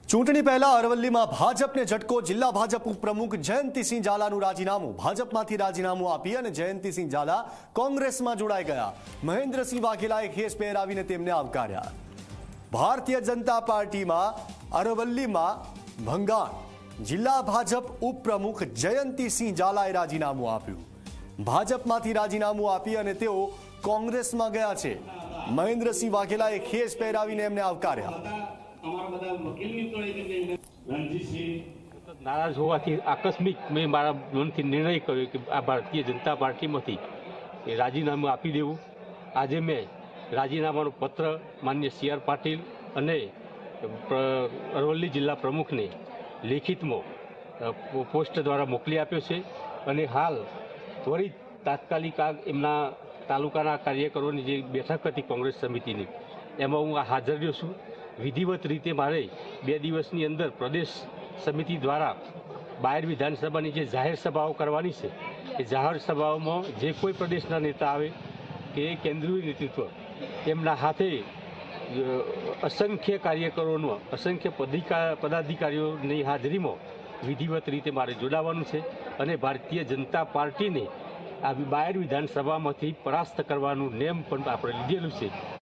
ચૂંટણી પહેલા અરવલ્લીમાં ભાજપને ઝટકો। જિલ્લા ભાજપ ઉપપ્રમુખ જયંતિસિંહ ઝાલાનું રાજીનામું। ભાજપમાંથી રાજીનામું આપી અને જયંતિસિંહ ઝાલા કોંગ્રેસમાં જોડાઈ ગયા। મહેન્દ્રસિંહ વાઘેલાએ ખેસ પહેરાવીને તેમને આવકાર્યા। ભારતીય જનતા પાર્ટીમાં અરવલ્લીમાં ભંગાણ। જિલ્લા ભાજપ ઉપપ્રમુખ જયંતિસિંહ ઝાલાએ રાજીનામું આપ્યું। ભાજપમાંથી રાજીનામું આપી અને તેઓ કોંગ્રેસમાં ગયા છે। મહેન્દ્રસિંહ વાઘેલાએ ખેસ પહેરાવીને એમને આવકાર્યા। नाराज होवाथी आकस्मिक मैं मारा मनथी निर्णय कर्यो कि आ भारतीय जनता पार्टी में राजीनामું आपी देवुं। आज मैं राजीनामानो पत्र मान्य CR पाटील अने अरवल्ली जिला प्रमुख ने लिखित में पोस्ट द्वारा मोकली आप्यो छे अने हाल त्वरित तात्कालिक एमना तालुकाना कार्यकरोनी जे बेठक हती कांग्रेस समितिनी एमां हूँ हाजर रह्यो छुं। विधिवत रीते मारे 2 दिवसनी अंदर प्रदेश समिति द्वारा बायर विधानसभानी जे जाहिर सभाओं करवानी छे ए जाहिर सभाओं जे कोई प्रदेशना नेता आवे के केंद्रीय नेतृत्व एमना हाथे असंख्य कार्यकरोनो असंख्य पदाधिकारीओनी हाजरीमां विधिवत रीते मारे जोड़ावानुं छे अने भारतीय जनता पार्टी ने आ बायर विधानसभामांथी परास्त करवानुं नेम पण आपणे लीधेलुं छे।